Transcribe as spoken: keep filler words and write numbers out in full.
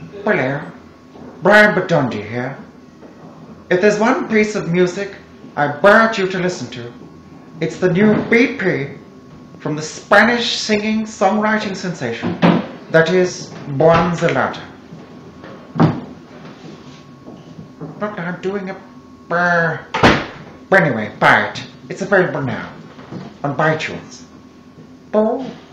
Hello, Brian Badonde here. If there's one piece of music I urge you to listen to, it's the new B P from the Spanish singing songwriting sensation that is Juan Zelada. Look, I'm doing a brr. But anyway, buy it. It's available now on iTunes. Oh.